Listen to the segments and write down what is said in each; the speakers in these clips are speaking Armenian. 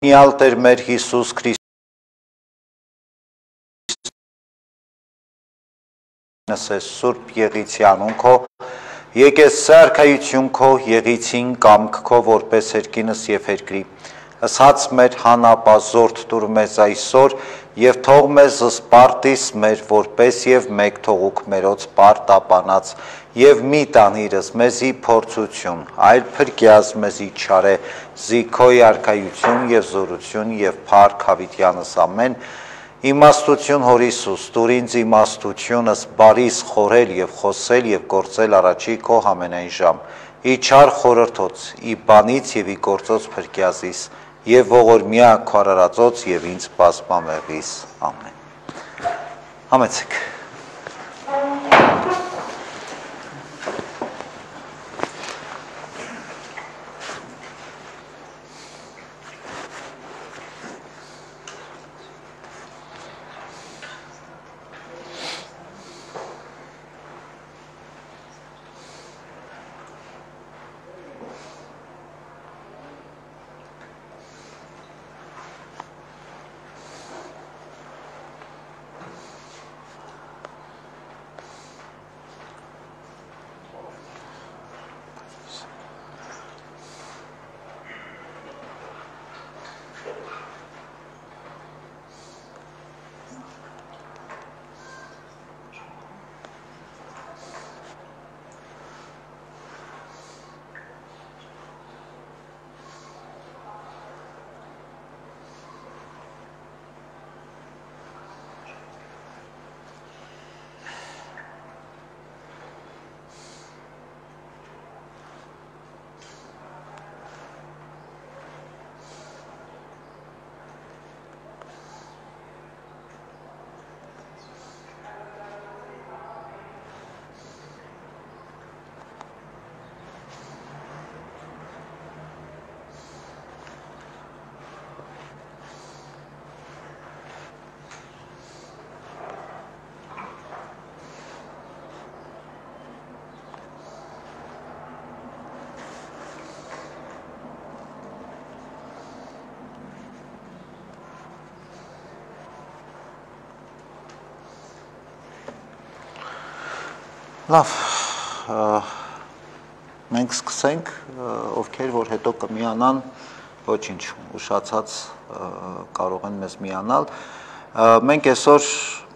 Միալ Տեր մեր Հիսուս Քրիստոսը Սուրբ Եղիցի անունքո, եկես սարքայություն քո եղիցին կամք քո որպես երկինս եւ երկրի, ըսած մեր հանապազորդ տուր մեզ այսօր եւ թող մեզ սպարտիս մեր որպես եւ մեկ թողուք մերոց պարտապանած եւ մի տանիրս մեզի փորձություն, այլ փրկյազ մեզի չարե, զիքո արքայություն եւ զորություն եւ փառք հավիտյանս ամեն, իմաստություն հոր Հիսուս, տուր ինձ իմաստությունս բարիս խորել եւ խոսել եւ գործել առաջի քո ամենայն ժամ, ի չար խորհրդոց, ի բանից եւ ի գործոց փրկյազիս եւ ողորմյա քո արարածոց եւ ինձ բազմամեղիս, ամեն։ Համեցեք։ Լավ, մենք սկսենք, ովքեր որ հետո կմիանան, ոչինչ, ուշացած կարող են մեզ միանալ, մենք այսօր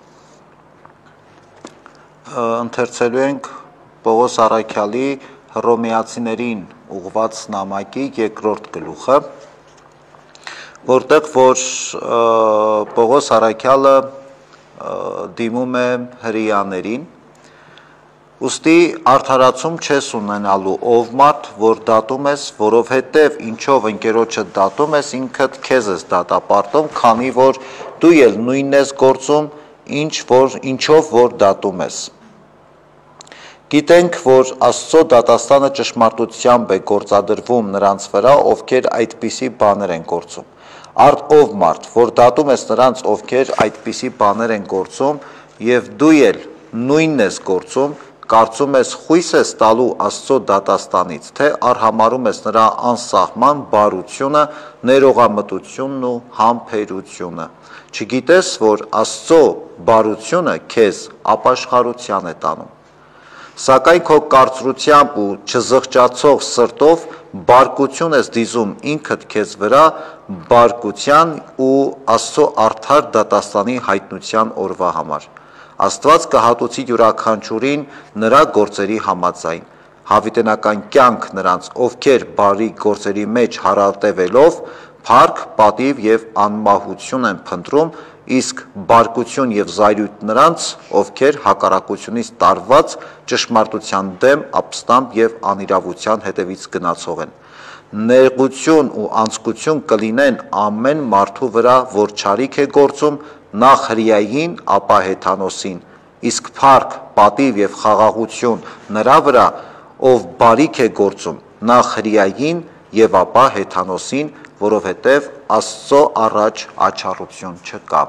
ընթերցելու ենք Պողոս Առաքյալի Հռոմեացիներին ուղված նամակի երկրորդ գլուխը, որտեղ որ Պողոս Առաքյալը դիմում է հրեաներին, ուստի արդարացում չես ունենալու ով մարդ, որ դատում ես, որովհետև ինչով ընկերոջը դատում ես, ինքդ քեզ ես դատապարտում, քանի որ դու էլ նույնն ես գործում, ինչով որ դատում ես։ Գիտենք, որ Աստծո դատաստանը ճշմարտությամբ է գործադրվում նրանց վրա, ովքեր այդպիսի բաներ են գործում։ Արդ ով մարդ, որ դատում ես նրանց, ովքեր այդպիսի բաներ են գործում, եւ դու էլ նույնն ես գործում, կարծում ես խույս ես տալու Աստծո դատաստանից, թե արհամարում ես նրա անսահման բարությունը, ներողամտությունն ու համբերությունը։ Չգիտես, որ Աստծո բարությունը քեզ ապաշխարության է տանում։ Սակայն քո կարծրությամբ ու չզղջացող սրտով բարկություն ես դիզում ինքդ քեզ վրա բարկության ու Աստծո արդար դատաստանի հայտնության օրվա համար։ Աստված կհատուցի յուրաքանչյուրին նրա գործերի համաձայն, հավիտենական կյանք նրանց, ովքեր բարի գործերի մեջ հարատևելով, փառք, պատիվ եւ անմահություն են փնտրում, իսկ բարկություն եւ զայրույթ նրանց, ովքեր հակառակությունից տարված ճշմարտության դեմ ապստամբ եւ անիրավության հետևից գնացող են։ Նեղություն ու անձկություն կլինեն ամեն մարդու վրա, որ չարիք է գործում, նախ հրեային, ապա հեթանոսին, իսկ փառք, պատիվ եւ խաղաղություն նրա վրա, ով բարիք է գործում, նախ հրեային եւ ապա հեթանոսին, որովհետեւ Աստծո առաջ աչառություն չկա։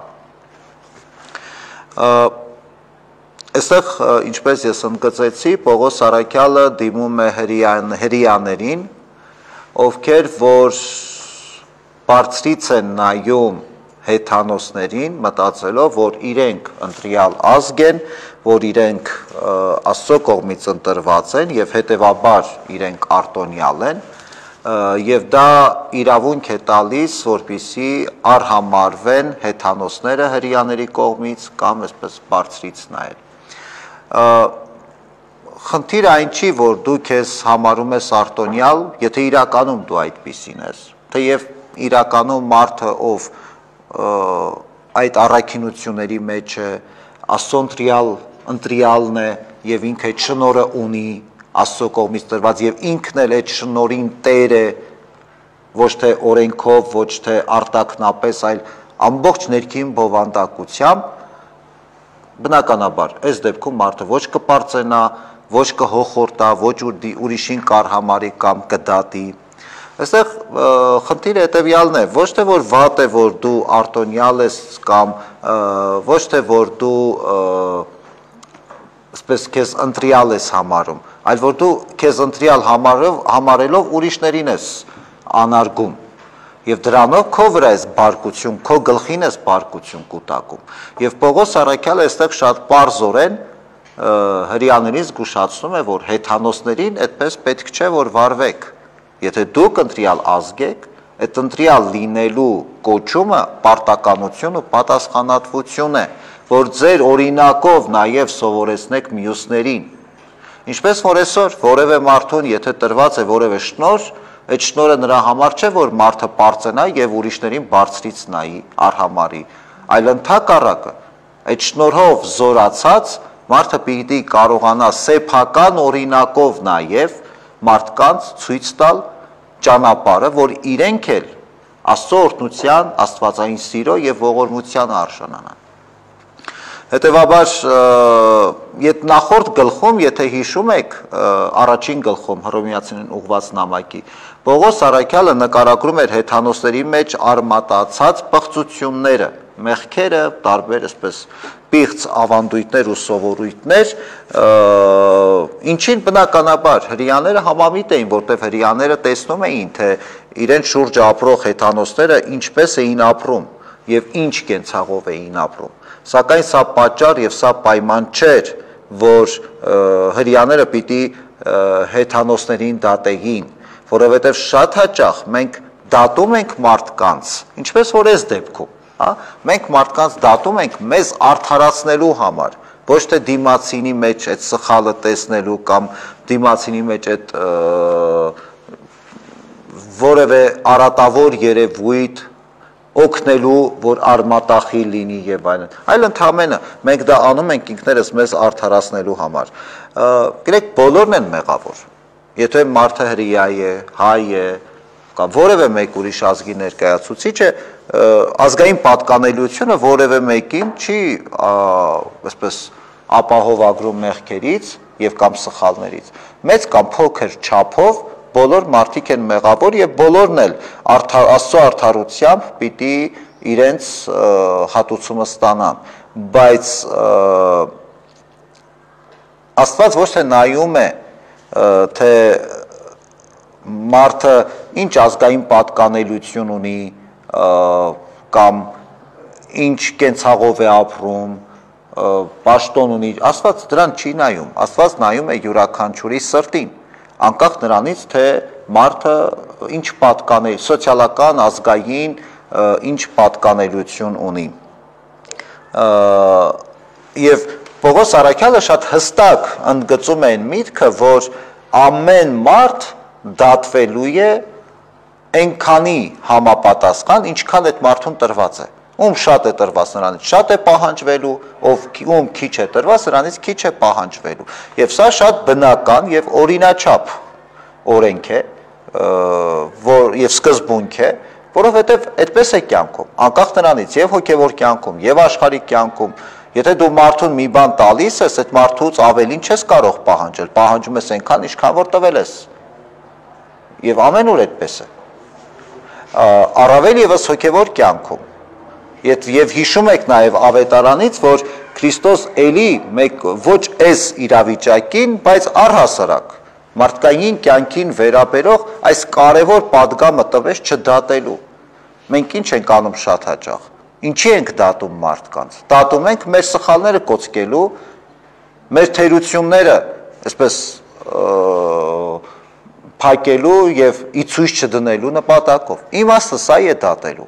Այստեղ, ինչպես ես ընդգծեցի, Պողոս Առաքյալը դիմում է հրեաներին, ովքեր որ բարձրից են նայում հեթանոսներին, մտածելով, որ իրենք ընտրյալ ազգ են, որ իրենք Աստծո կողմից ընտրված են եւ հետեւաբար իրենք արտոնյալ են, եւ դա իրավունք է տալիս, որպեսզի արհամարվեն հեթանոսները հրեաների կողմից կամ այսպես բարձրից նայել։ Խնդիրը այն չի, որ դու քեզ համարում ես արտոնյալ, եթե իրականում դու այդպիսին ես, թեև իրականում մարդը, ով այդ առաքինությունների մեջ է, Աստծո ընտրյալն է եւ ինքը այդ շնորհը ունի Աստծո կողմից տրված եւ ինքն էլ այդ շնորհին տեր է, ոչ թե օրենքով, ոչ թե արտակնապես, այլ ամբողջ ներքին բովանդակությամբ, բնականաբար այս դեպքում մարդը ոչ կպարծենա, ոչ կհոխորտա, ոչ ուրիշին կարհամարի կամ կդատի։ Այստեղ խնդիրը հետևյալն է, ոչ թե որ վատ է, որ դու արտոնյալ ես կամ ոչ թե որ դու այսպես քեզ ընտրյալ ես համարում, այլ որ դու քեզ ընտրյալ համարելով ուրիշներին ես անարգում եւ դրանով քո վրա ես բարկություն, քո գլխին ես բարկություն կուտակում։ Եվ Պողոս առաքյալը այստեղ շատ պարզորեն հրեաներին զգուշացնում է, որ հեթանոսներին այդպես պետք չէ որ վարվեք։ Եթե դուք ընտրյալ ազգ եք, այդ ընտրյալ լինելու կոչումը պարտականություն ու պատասխանատվություն է, որ ձեր օրինակով նաև սովորեցնեք մյուսներին։ Ինչպես որ այսօր որևէ մարդուն, եթե տրված է որևէ շնորհ, այդ շնորհը նրա համար չէ, որ մարդը պարծենա եւ ուրիշներին բարձրից նայի, արհամարի, այլ ընդհակառակը, այդ շնորհով զորացած մարդը պիտի կարողանա սեփական օրինակով նաև մարդկանց ցույց տալ ճանապարհը, որ իրենք էլ Աստծո օրհնության, աստվածային սիրո եւ ողորմության արժանանան։ Հետևաբար նախորդ գլխում, եթե հիշում եք, առաջին գլխում Հռոմեացիներին ուղված նամակի, Պողոս առաքյալը նկարագրում էր հեթանոսների մեջ արմատացած պղծությունները, մեղքերը, տարբեր այսպես պիղծ ավանդույթներ ու սովորույթներ, ինչին բնականաբար հրեաները համամիտ էին, որտեղ հրեաները տեսնում էին, թե իրենց շուրջ ապրող հեթանոսները ինչպես էին ապրում եւ ինչ կենցաղով էին ապրում։ Սակայն սա պատճառ եւ սա պայման չէր, որ հրեաները պիտի հեթանոսներին դատեին, որովհետեւ շատ հաճախ մենք դատում ենք մարդկանց, ինչպես որ այս դեպքում, մենք մարդկանց դատում ենք մեզ արդարացնելու համար, ոչ թե դիմացինի մեջ այդ սխալը տեսնելու կամ դիմացինի մեջ այդ որևէ արատավոր երևույթ օգնելու, որ արմատախիլ լինի եւ այլն, այլ ընդհանրապես մենք դա անում ենք ինքներս մեզ արդարացնելու համար։ Գիտեք, բոլորն են մեղավոր։ Եթե մարդը հրեա է, հայ է, կամ որևէ մեկ ուրիշ ազգի ներկայացուցիչ է, ազգային պատկանելիությունը որևէ մեկին չի այսպես ապահովագրում մեղքերից եւ կամ սխալներից։ Մեծ կամ փոքր չափով բոլոր մարդիկ են մեղավոր եւ բոլորն էլ Աստծո արդարությամբ պիտի իրենց հատուցումը ստանան, բայց Աստված ոչ թե նայում է, թե մարդը ինչ ազգային պատկանելիություն ունի կամ ինչ կենցաղով է ապրում, պաշտոն ունի, Աստված դրան չի նայում, Աստված նայում է յուրաքանչյուրի սրտին, անկախ նրանից, թե մարդը ինչ պատկանել, սոցիալական, ազգային, ինչ պատկանելիություն ունի։ Եվ Պողոս առաքյալը շատ հստակ ընդգծում է այն միտքը, որ ամեն մարդ դատվելու է այնքանի համապատասխան, ինչքան այդ մարդուն տրված է։ Ում շատ է տրված, նրանից շատ է պահանջվելու, ում քիչ է տրված, նրանից քիչ է պահանջվելու։ Եվ սա շատ բնական եւ օրինաչափ օրենք է, եւ սկզբունք է, որովհետեւ այդպես է կյանքում, անկախ նրանից եւ հոգեվոր կյանքում, եւ աշխարհիկ կյանքում, եթե դու մարդուն մի բան տալիս ես, այդ մարդուց ավելին չես կարող պահանջել, պահանջում ես այնքան, ինչքան որ տվել ես։ Եվ ամենուր այդպես է։ Առավել եւս հոգեվոր կյանքում։ Եվ հիշում եք նաև ավետարանից, որ Քրիստոս էլի մեկ ոչ այս իրավիճակին, բայց առհասարակ մարդկային կյանքին վերաբերող այս կարևոր պատգամը տվեց չդատելու։ մենք ինչ ենք անում շատ հաճախ։ Ինչի ենք դատում մարդկանց։ Դատում ենք մեր սխալները կոծկելու, մեր թերությունները, այսպես փակելու եւ ի ցույց չդնելու նպատակով։ Իմաստը սա է դատելու։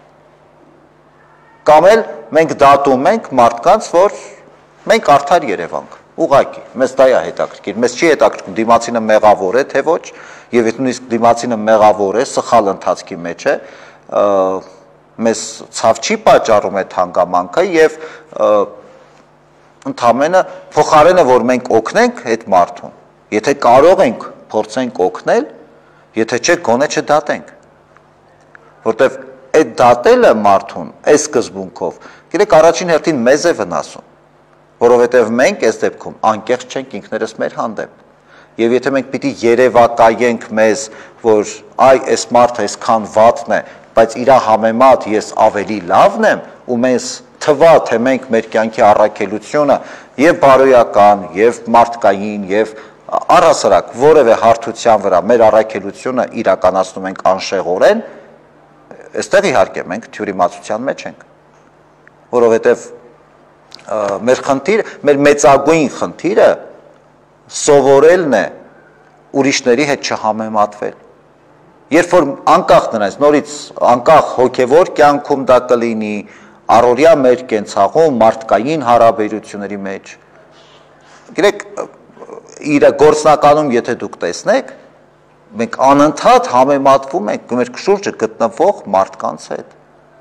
Կամ էլ մենք դատում ենք մարդկանց, որ մենք արդար Երևանք, ուղղակի, մեզ դա է հետաքրքիր, մեզ չի հետաքրքրում դիմացինը մեղավոր է, թե ոչ, եւ եթե նույնիսկ դիմացինը մեղավոր է, սխալ ընթացքի մեջ է, մեզ ցավ չի պատճառում այդ հանգամանքը եւ ընդամենը փոխարենը որ մենք օգնենք այդ մարդուն, եթե կարող ենք փորձենք օգնել, եթե չէ գոնե չդատենք, որտեվ այդ դատելը մարդուն այս սկզբունքով, գիտեք առաջին հերթին մեզ է վնասում, որովհետև մենք այս դեպքում անկեղծ չենք ինքներս մեր հանդեպ, եւ եթե մենք պիտի երևակայենք մեզ, որ այ այս մարդը այսքան վատն է, բայց իր համեմատ ես ավելի լավն եմ ու մեզ թվա թե մենք մեր կյանքի առաքելությունը եւ բարոյական եւ մարդկային եւ առհասարակ որևէ հարթության վրա մեր առաքելությունը իրականացնում ենք անշեղորեն, այստեղ իհարկե մենք թյուրիմացության մեջ ենք, որովհետեւ մեր խնդիրը, մեր մեծագույն խնդիրը սովորելն է ուրիշների հետ չհամեմատվել։ Երբ որ անկախ նրանից, նորից անկախ հոգևոր կյանքում դա կլինի, առօրյա մեր կենցաղում, մարդկային հարաբերությունների մեջ, գիտեք, իր գործնականում եթե դուք տեսնեք, մենք անընդհատ համեմատվում ենք մեր շուրջը գտնվող մարդկանց հետ։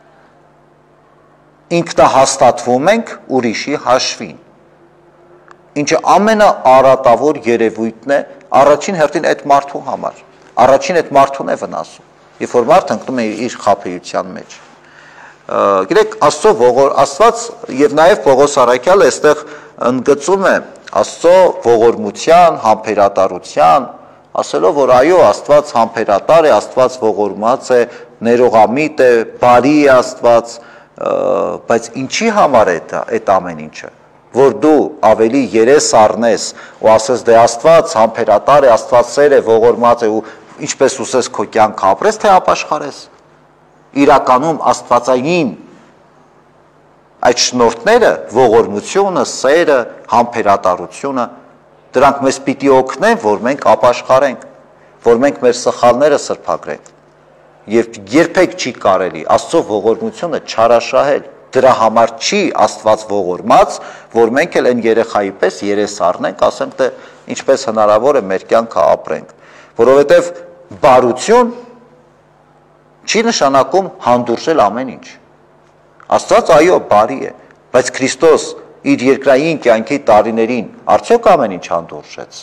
Ինքնահաստատվում ենք ուրիշի հաշվին, ինչը ամենաարատավոր երևույթն է առաջին հերթին այդ մարդու համար, առաջին այդ մարդուն է վնասում, երբ որ մարդը ընկնում է իր խաբեության մեջ։ Գիտեք, Աստված եւ նաեւ Պողոս Առաքյալը այստեղ ընդգծում է Աստծո ողորմության, համբերատարության, ասելով, որ այո, Աստված համբերատար է, Աստված ողորմած է, ներողամիտ է, բարի է Աստված, բայց ինչի համար է այդ ամեն ինչը, որ դու ավելի երես առնես ու ասես դե Աստված համբերատար է, Աստված սեր է, ողորմած է ու ինչպես ուսես քո կյանքը ապրես, թե ապաշխարես։ Իրականում աստվածային այդ շնորհները, ողորմությունը, սերը, համբերատարությունը, դրանք մեզ պիտի օգնեն, որ մենք ապաշխարենք, որ մենք մեր սխալները սրբագրենք։ Եվ երբեք չի կարելի Աստծո ողորմությունը չարաշահել, դրա համար չի Աստված ողորմած, որ մենք էլ այն երեխայի պես երես առնենք, ասենք թե ինչպես հնարավոր է մեր կյանքը ապրենք, որովհետև բարություն չի նշանակում հանդուրժել ամեն ինչ։ Աստված այո բարի է, բայց Քրիստոս իր երկրային կյանքի տարիներին արդյոք ամեն ինչ հանդուրժեց։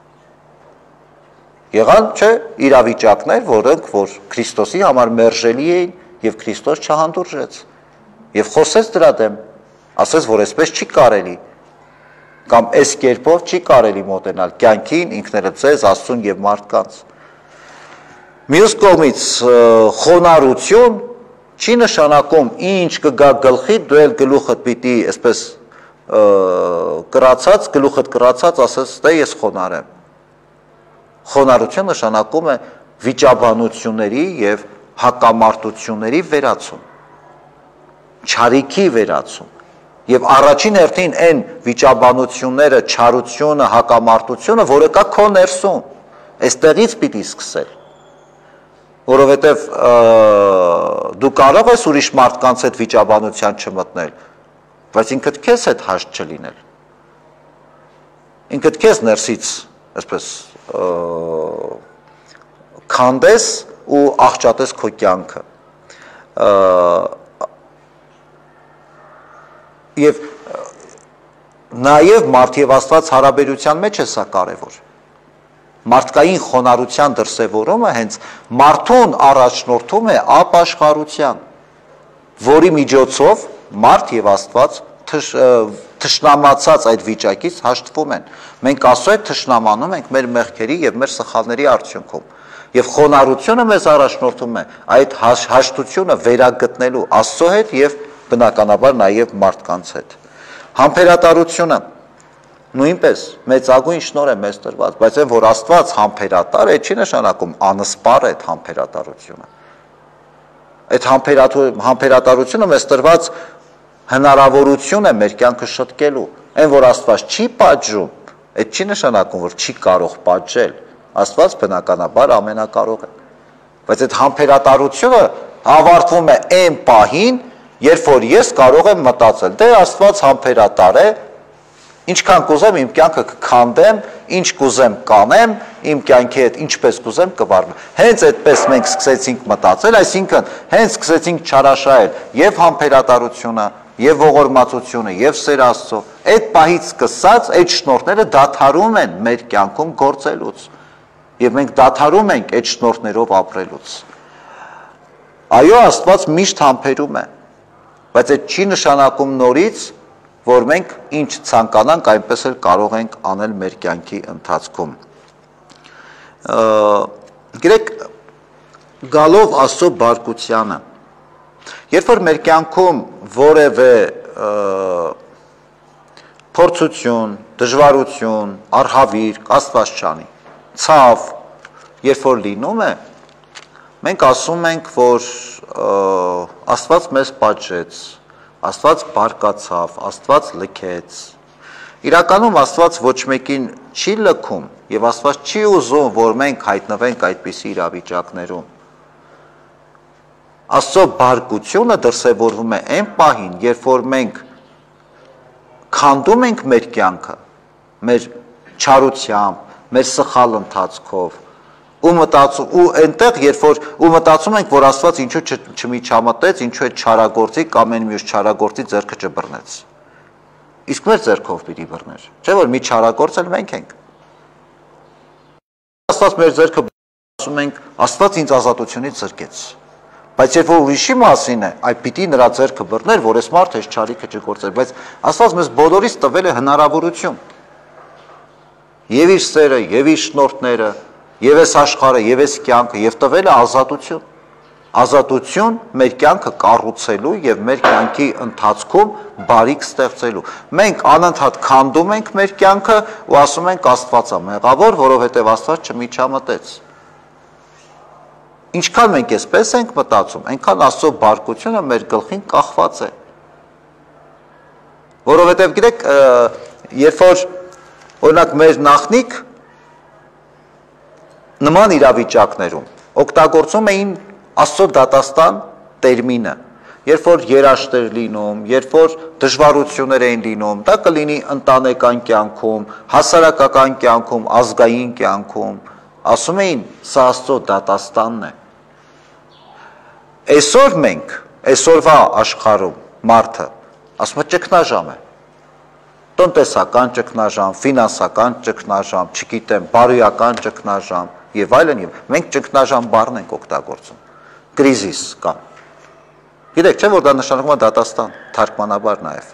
Եղան չէ իրավիճակներ, որոնք որ Քրիստոսի համար մերժելի էին եւ Քրիստոս չհանդուրժեց եւ խոսեց դրա դեմ, ասեց որ այսպես չի կարելի կամ այս կերպով չի կարելի մոտենալ կյանքին, ինքներդ ձեզ, Աստծուն եւ մարդկանց։ Մյուս կողմից խոնարհություն չի նշանակում ինչ կգա գլխի, դու էլ գլուխդ պիտի այսպես կրացած, գլուխդ կրացած ասես դե ես խոնարհ եմ։ Խոնարհություն նշանակում է վիճաբանությունների եւ հակամարտությունների վերացում, չարիքի վերացում եւ առաջին հերթին այն վիճաբանությունները, չարությունը, հակամարտությունը, որը կա քո ներսում, այստեղից պիտի սկսել, որովհետեւ դու կարող ես ուրիշ մարդկանց հետ վիճաբանության չմտնել, բայց ինքդ քեզ հետ հաշտ չլինել, ինքդ քեզ ներսից այսպես քանդես ու աղճատես քո կյանքը եւ նաեւ մարդ եւ Աստված հարաբերության մեջ է սա կարեւոր մարդկային խոնարհության դրսեւորումը հենց մարդուն առաջնորդում է ապաշխարության, որի միջոցով մարդ եւ Աստված թշնամացած այդ վիճակից հաշտվում են։ Մենք Աստծո հետ թշնամանում ենք մեր մեղքերի եւ մեր սխալների արդյունքում։ Եվ խոնարհությունը մեզ առաջնորդում է այդ հաշտությունը վերագտնելու Աստծո հետ եւ բնականաբար նաեւ մարդկանց հետ։ Համբերատարությունը նույնպես մեծագույն շնորհ է մեզ տրված, բայց այն որ Աստված համբերատար է, չի նշանակում անսպառ է համբերատարությունը։ Այդ համբերատարությունը մեզ տրված հնարավորություն է մեր կյանքը շտկելու։ Այն որ Աստված չի պատժում, այդ չի նշանակում, որ չի կարող պատժել։ Աստված բնականաբար ամենակարող է։ Բայց այդ համբերատարությունը ավարտվում է այն պահին, երբ որ ես կարող եմ մտածել, դե Աստված համբերատար է, ինչքան կուզեմ իմ կյանքը կքանդեմ, ինչ կուզեմ կանեմ, իմ կյանքի հետ ինչպես կուզեմ կվարվեմ։ Հենց այդպես մենք սկսեցինք մտածել, այսինքն հենց սկսեցինք չարաշահել եւ համբերատարությունը, եւ ողորմածությունը, եւ սեր Աստծո։ Այդ պահից սկսած այդ շնորհները դադարում են մեր կյանքում գործելուց։ Եվ մենք դադարում ենք այդ շնորհներով ապրելուց։ Այո, Աստված միշտ համբերում է, բայց այդ չի նշանակում նորից, որ մենք ինչ ցանկանանք, այնպես էլ կարող ենք անել մեր կյանքի ընթացքում։ Գիտեք, գալով Աստծո բարկությանը, երբ որ մեր կյանքում որևէ փորձություն, դժվարություն, արհավիրք, Աստված չանի, ցավ, երբ որ լինում է, մենք ասում ենք, որ Աստված մեզ պատժեց, Աստված բարկացավ, Աստված լքեց։ Իրականում Աստված ոչ մեկին չի լքում եւ Աստված չի ուզում, որ մենք հայտնվենք այդպիսի իրավիճակներում։ Աստծո բարկությունը դրսևորվում է այն պահին, երբ որ մենք քանդում ենք մեր կյանքը, մեր չարությամբ, մեր սխալ ընթացքով, ու այնտեղ երբ որ մտածում ենք, որ Աստված ինչու չմիջամտեց, ինչու է չարագործի կամ այն մյուս չարագործի ձեռքը չբռնեց։ Իսկ մեր ձեռքով պիտի բռներ, չէ՞ որ մի չարագործել մենք ենք։ Աստված մեր ձեռքը ասում ենք, Աստված ինձ ազատությունից զրկեց։ Բայց երբ որ ուրիշի մասին է, այ պիտի նրա ձեռքը բռներ, որ այս մարդը այս չարիքը չգործեր, բայց Աստված մեզ բոլորիս տվել է հնարավորություն։ Եվ իր սերը, եւ իր շնորհները, եւ այս աշխարհը, եւ այս կյանքը, եւ տվել է ազատություն։ Ազատություն մեր կյանքը կառուցելու եւ մեր կյանքի ընթացքում բարիք ստեղծելու։ Մենք անընդհատ քանդում ենք մեր կյանքը ու ասում ենք Աստված է մեղավոր, որովհետեւ Աստված չմիջամտեց։ Ինչքան մենք այսպես ենք մտածում, այնքան Աստծո բարկությունը մեր գլխին կախված է։ Որովհետեւ գիտեք, երբ որ օրինակ մեր նախնիկ նման իրավիճակներում օգտագործում էին Աստծո դատաստան տերմինը, երբ որ երաշտ էր լինում, երբ որ դժվարություններ էին լինում, դա կլինի ընտանեկան կյանքում, հասարակական կյանքում, ազգային կյանքում, ասում էին սա Աստծո դատաստանն է։ Այսօր մենք, այսօրվա աշխարհում մարդը ասում է ճգնաժամ է։ Տնտեսական ճգնաժամ, ֆինանսական ճգնաժամ, չգիտեմ, բարոյական ճգնաժամ եւ այլն եւ մենք ճգնաժամ բառն ենք օգտագործում։ Կրիզիս կա։ Գիտեք, չէ՞ որ դա նշանակում է դատաստան, թարգմանաբար նաեւ։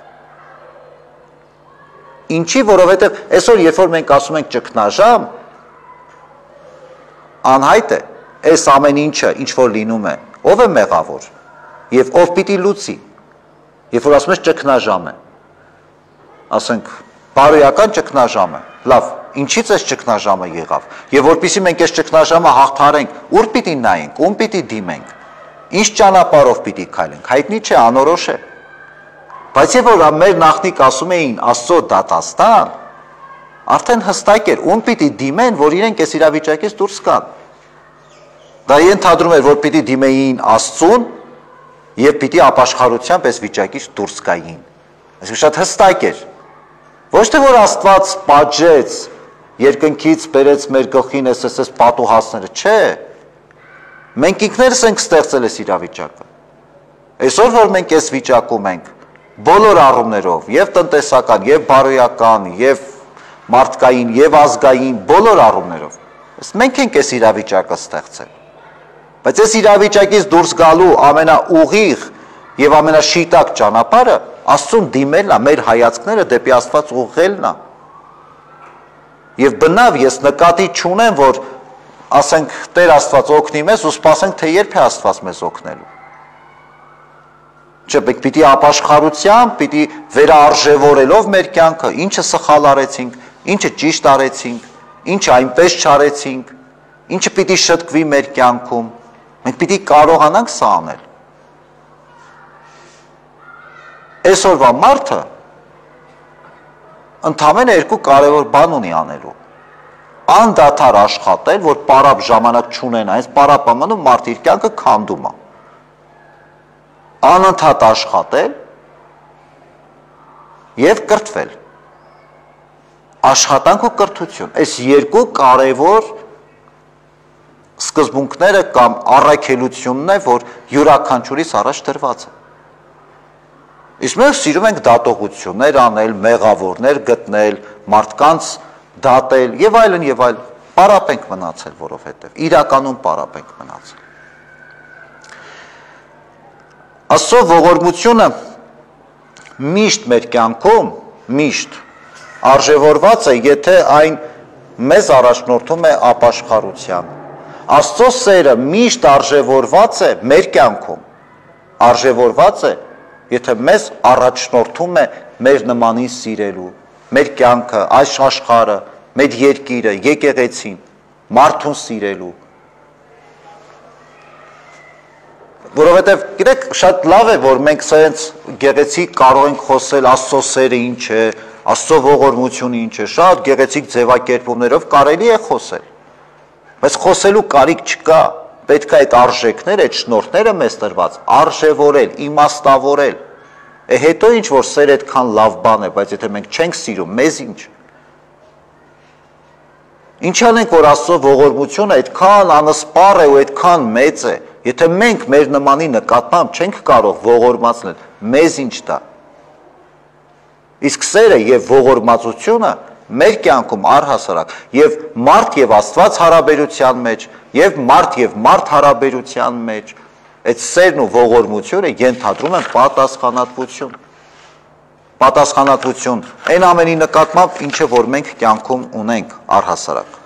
Ինչի, որովհետեւ այսօր երբ որ մենք ասում ենք ճգնաժամ, անհայտ է, այս ամեն ինչը ինչ որ լինում է, ով է մեղավոր եւ ով պիտի լուծի։ Երբ որ ասում ես ճգնաժամ է, ասենք բարոյական ճգնաժամը, լավ, ինչից էս ճգնաժամը եղավ, եւ որpիսի մենք այս ճգնաժամը հաղթարենք, ուր պիտի նայենք, ում պիտի դիմենք, ինչ ճանապարհով պիտի քայլենք, հայտնի չէ, անորոշ է։ Բայց երբ որ մեր նախնիկ ասում էին Աստծո դատաստան, արդեն հստակ էր, ում պիտի դիմեն, որ իրենք այս իրավիճակից դուրս գան։ Դա ենթադրում էր, որ պիտի դիմեին Աստծուն եւ պիտի ապաշխարությամբ այս վիճակից դուրս գային։ Այսինքն շատ հստակ էր։ Ոչ թե որ Աստված պատժեց, երկնքից բերեց մեր գլխին այս պատուհասները, չէ։ Մենք ինքներս ենք ստեղծել այս իրավիճակը։ Այսօր որ մենք այս վիճակում ենք, բոլոր առումներով, եւ տնտեսական, եւ բարոյական, եւ մարդկային, եւ ազգային, բոլոր առումներով, մենք ենք այս իրավիճակը ստեղծել։ Բայց այս իրավիճակից դուրս գալու ամենաուղիղ եւ ամենաշիտակ ճանապարհը Աստծուն դիմելն է, մեր հայացքները դեպի Աստված ուղղելն է։ Եվ բնավ ես նկատի չունեմ, որ ասենք Տեր Աստված օգնի մեզ ու սպասենք, թե երբ է Աստված մեզ օգնելու։ Չէ, մենք պիտի ապաշխարությամբ, պիտի վերարժևորելով մեր կյանքը, ինչը սխալ արեցինք, ինչը ճիշտ արեցինք, ինչը այնպես չարեցինք, ինչը պիտի շտկվի մեր կյանքում, մենք պիտի կարողանանք սա անել։ այսօրվա մարդը ընդամենը երկու կարևոր բան ունի անելու։ Անդադար աշխատել, որ պարապ ժամանակ չունենա, այս պարապ ամնում մարդ իր կյանքը քանդում է։ Անընդհատ աշխատել եւ կրթվել։ Աշխատանք ու կրթություն։ Այս երկու կարևոր սկզբունքները կամ առաքելությունն է, որ յուրաքանչյուրիս առաջ դրված է։ Իսկ մենք սիրում ենք դատողություններ անել, մեղավորներ գտնել, մարդկանց դատել եւ այլն եւ այլն։ Պարապ ենք մնացել, որովհետեւ իրականում պարապ ենք մնացել։ Աստծո ողորմությունը միշտ մեր կյանքում միշտ արժևորված է, եթե այն մեզ առաջնորդում է ապաշխարության։ Աստծո սերը միշտ արժևորված է մեր կյանքում, արժևորված է, եթե մեզ առաջնորդում է մեր նմանին սիրելու, մեր կյանքը, այս աշխարհը, մեր երկիրը, եկեղեցին, մարդուն սիրելու։ Որովհետև գիտեք, շատ լավ է, որ մենք սենց գեղեցիկ կարող ենք խոսել Աստծո սերը ինչ է, Աստծո ողորմությունը ինչ է, շատ գեղեցիկ ձևակերպումներով կարելի է խոսել։ Բայց խոսելու կարիք չկա, պետք է այդ արժեքները, այդ շնորհները մեզ տրված արժևորել, իմաստավորել։ Հետո ինչ որ սեր այդքան լավ բան է, բայց եթե մենք չենք սիրում, մեզ ինչ։ Ինչ անենք, որ Աստծո ողորմությունը այդքան անսպառ է ու այդքան մեծ է, եթե մենք մեր նմանի նկատմամբ չենք կարող ողորմացնել, մեզ ինչ դա։ Իսկ սերը եւ ողորմածությունը մեր կյանքում առհասարակ եւ մարդ եւ Աստված հարաբերության մեջ եւ մարդ հարաբերության մեջ այդ սերն ու ողորմությունը ենթադրում են պատասխանատվություն։ Պատասխանատվություն այն ամենի նկատմամբ, ինչը որ մենք կյանքում ունենք առհասարակ։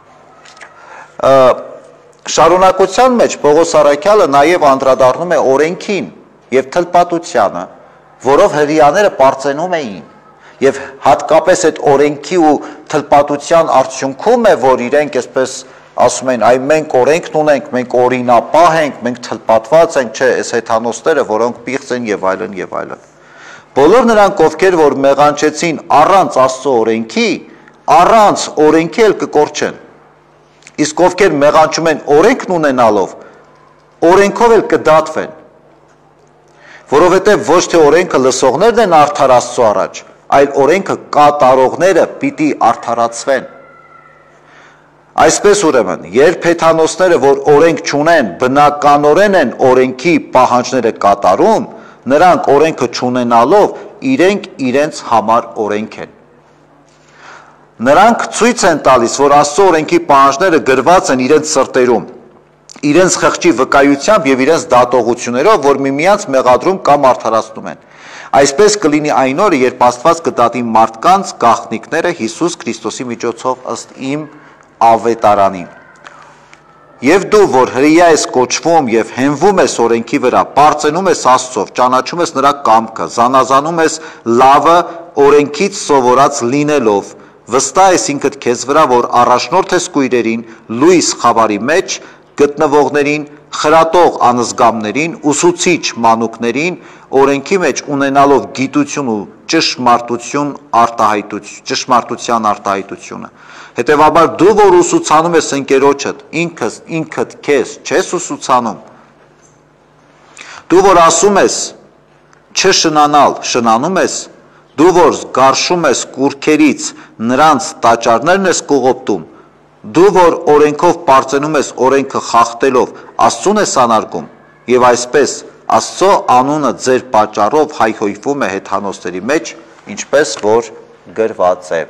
Շարունակության մեջ Պողոս առաքյալը նաև անդրադառնում է օրենքին եւ թլպատությանը, որով հրեաները պարծենում էին, եւ հատկապես այդ օրենքի ու թլպատության արդյունքում է, որ իրենք այսպես ասում են, այ մենք օրենքն ունենք, մենք օրինապահ ենք, մենք թլպատված ենք, չէ, այս հեթանոսները, որոնք պիղծ են եւ այլն եւ այլն։ Բոլոր նրանք, ովքեր որ մեղանչեցին առանց Աստծո օրենքի, առանց օրենքի էլ կկորչեն։ Իսկ ովքեր մեղանչում են օրենքն ունենալով, օրենքով էլ կդատվեն, որովհետև ոչ թե օրենքը լսողներն են արդար Աստծո առաջ, այլ օրենքը կատարողները պիտի արդարացվեն։ Այսպես ուրեմն, երբ հեթանոսները, որ օրենք չունեն, բնականորեն են օրենքի պահանջները կատարում, նրանք օրենքը չունենալով իրենք իրենց համար օրենք են։ Նրանք ցույց են տալիս, որ Աստծո օրենքի պահանջները գրված են իրենց սրտերում, իրենց խղճի վկայությամբ եւ իրենց դատողություններով, որ միմյանց մեղադրում կամ արդարացնում են։ Այսպես կլինի այն օրը, երբ Աստված կդատի մարդկանց գաղտնիքները Հիսուս Քրիստոսի միջոցով ըստ իմ ավետարանին։ Եվ դու, որ հրեա ես կոչվում եւ հենվում ես օրենքի վրա, պարծենում ես Աստծով, ճանաչում ես նրա կամքը, զանազանում ես լավը օրենքից սովորած լինելով, վստահ ես ինքդ քեզ վրա, որ առաջնորդ ես կույրերին, լույս խավարի մեջ գտնվողներին, խրատող անզգամներին, ուսուցիչ մանուկներին, օրենքի մեջ ունենալով գիտություն ու ճշմարտության արտահայտությունը։ Հետևաբար դու, որ ուսուցանում ես ընկերոջդ, ինքդ քեզ չես ուսուցանում։ Դու, որ ասում ես չշնանալ, շնանում ես, դու, որ գարշում ես կուռքերից, նրանց տաճարներն ես կողոպտում, դու, որ օրենքով պարծենում ես օրենքը խախտելով, Աստծուն ես անարգում, եւ այսպես Աստծո անունը ձեր պատճառով հայհոյվում է հեթանոսների մեջ, ինչպես որ գրված է։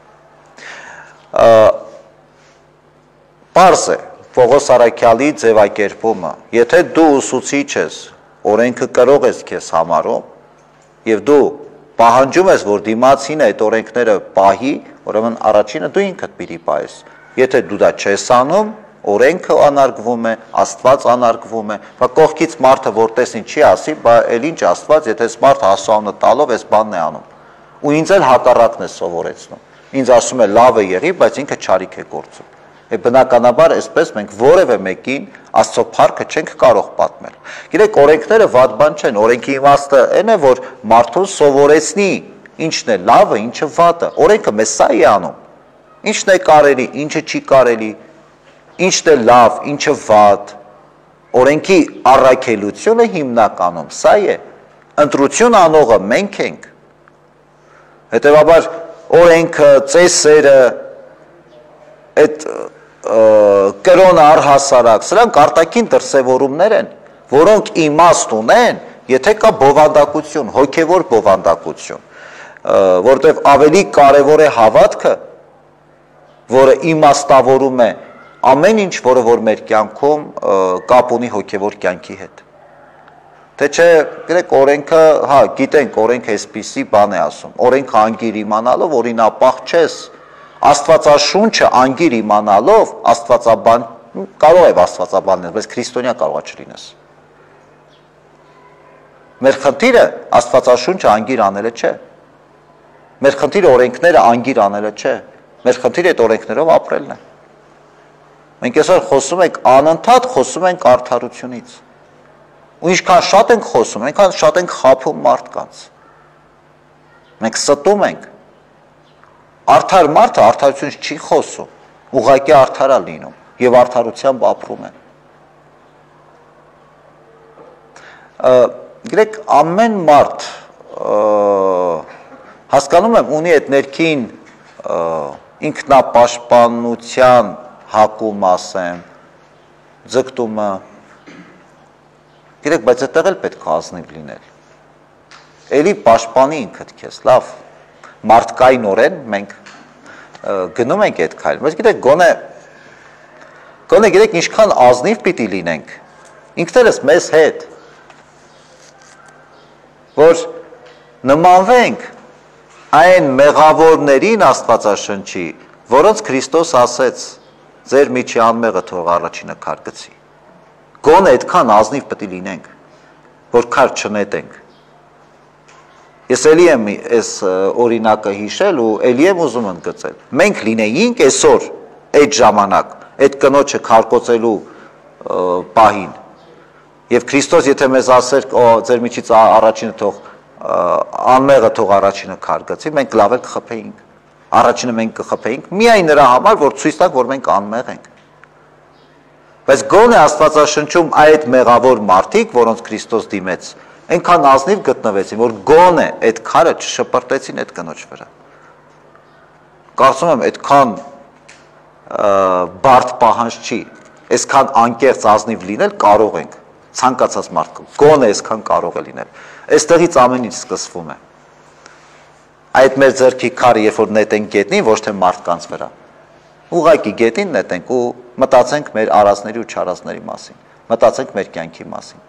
Պարզ է Պողոս առաքյալի ձևակերպումը, եթե դու ուսուցիչ ես, օրենքը կրող ես քեզ համարում, եւ դու պահանջում ես, որ դիմացին այդ օրենքները պահի, ուրեմն առաջինը դու ինքդ պիտի պահես։ Եթե դու դա չես անում, օրենքը անարգվում է, Աստված անարգվում է, բա կողքից մարդը որ տեսնի չի ասի, բա էլ ինչ Աստված, եթե այս մարդը հասանունը տալով այս բանն է անում։ Ու ինձ էլ հակառակն է սովորեցնում։ Ինձ ասում է լավ է եղի, բայց ինքը չարիք է գործում։ Բնականաբար այսպես մենք որևէ մեկին Աստծո փառքը չենք կարող պատմել։ Գիտեք, օրենքները վատ բան չեն, օրենքի իմաստը այն է, որ մարդուն սովորեցնի ինչն է լավը, ինչը վատը։ Օրենքը մեզ սա է անում։ Ինչն է կարելի, ինչը չի կարելի, ինչն է լավ, ինչը վատ։ Օրենքի առաքելությունը հիմնականում սա է։ Ընտրություն անողը մենք ենք։ Հետևաբար օրենքը, ծեսերը, այդ կրոնը առհասարակ, սրանք արտաքին դրսևորումներ են, որոնք իմաստ ունեն, եթե կա բովանդակություն, հոգևոր բովանդակություն, որտեղ ավելի կարևոր է հավատքը, որը իմաստավորում է ամեն ինչ, որը որ մեր կյանքում կապ ունի հոգևոր կյանքի հետ։ Թե չէ, գիտեք, օրենքը, հա, գիտենք, օրենքը այսպիսի բան է ասում, օրենքը անգիր իմանալով օրինապահ չես, Աստվածաշունչը անգիր իմանալով, աստվածաբան, կարող է աստվածաբան լինես, բայց քրիստոնյա կարող է չլինես։ Մեր խնդիրը աստվածաշունչը անգիր անելը չէ։ Մեր խնդիրը օրենքները անգիր անելը չէ։ Մեր խնդիրը այդ օրենքներով ապրելն է։ Մենք այսօր խոսում ենք, անընդհատ խոսում ենք արդարությունից։ Ու ինչքան շատ ենք խոսում, այնքան շատ ենք խաբում մարդկանց։ Մենք ստում ենք։ Արդար մարդը արդարությունից չի խոսում, ուղղակի արդար է լինում եւ արդարությամբ ապրում է։ Գիտեք, ամեն մարդ հասկանում եմ ունի այդ ներքին ինքնապաշտպանության հակում ասեմ, ձգտումը, գիտեք, բայց այդտեղ էլ պետք է ազնիվ լինել։ Էլի պաշտպանի ինքդ քեզ, լավ, մարդկայնորեն մենք գնում ենք այդ քայլը, բայց գիտեք, գոնե գիտեք, ինչքան ազնիվ պիտի լինենք, ինքներս մեզ հետ, որ նմանվենք այն մեղավորներին Աստվածաշնչի, որոնց Քրիստոս ասեց, ձեր միջի անմեղը թող առաջինը քար գցի։ Գոնե այդքան ազնիվ պետք է լինենք, որ քար չնետենք։ Ես էլի եմ այս օրինակը հիշել ու էլի եմ ուզում ընդգծել։ Մենք լինեինք այսօր այդ ժամանակ, այդ կնոջը քարկոծելու պահին։ Եվ Քրիստոս եթե մեզ ասեր, ձեր միջից առաջինը թող անմեղը թող առաջինը քար գցի, մենք լավ էլ կխփեինք։ Առաջինը մենք կխփեինք միայն նրա համար, որ ցույց տանք, որ մենք անմեղ ենք։ Բայց գոնե Աստվածաշնչում այդ մեղավոր մարդիկ, որոնց Քրիստոս դիմեց, այնքան ազնիվ գտնվեցին, որ գոնե այդ քարը չշպրտեցին այդ կնոջ վրա։ Կարծում եմ այդքան բարդ պահանջ չի, այսքան անկեղծ ազնիվ լինել կարող ենք, ցանկացած մարդ, գոնե այսքան կարող է լինել։ Այստեղից ամեն ինչ սկսվում է։ Այդ մեր ձեռքի քարը, երբ որ նետենք գետնին, ոչ թե մարդկանց վրա։ Ուղղակի գետին նետենք ու մտածենք մեր արածների ու չարածների մասին, մտածենք մեր կյանքի մասին։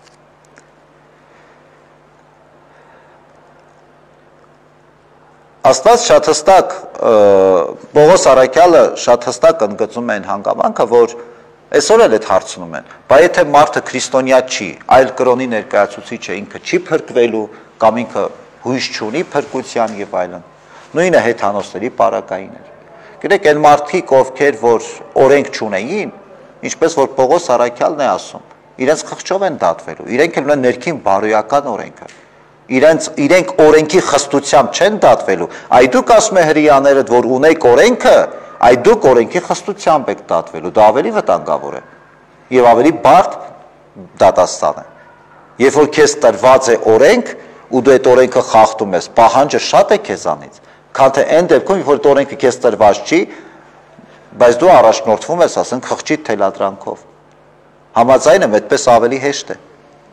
Աստված շատ հստակ, Պողոս Առաքյալը շատ հստակ ընդգծում է այն հանգամանքը, որ այսօր էլ այդ հարցնում են, բայց եթե մարդը քրիստոնյա չի, այլ կրոնի ներկայացուցիչ է, ինքը չի փրկվելու կամ ինքը հույս չունի փրկության եւ այլն։ Նույնը հեթանոսների պարագային էր։ Գիտեք, այն մարդիկ, ովքեր որ օրենք չունեին, ինչպես որ Պողոս Առաքյալն է ասում, իրենց խղճով են դատվելու, իրենք էլ ունեն ներքին բարոյական օրենքը։ Իրենք օրենքի խստությամբ չեն դատվելու, այ դուք ասում եք հրեաներդ, որ ունեք օրենքը, այ դուք օրենքի խստությամբ եք դատվելու, դա ավելի վտանգավոր է եւ ավելի բարդ դատաստան է։ Երբ որ քեզ տրված է օրենք ու դու այդ օրենքը խախտում ես, պահանջը շատ է քեզանից, քան թե այն դեպքում, որ այդ օրենքը քեզ տրված չի, բայց դու առաջնորդվում ես, ասենք, խղճի թելադրանքով։ Համաձայն եմ, այդպես ավելի հեշտ է։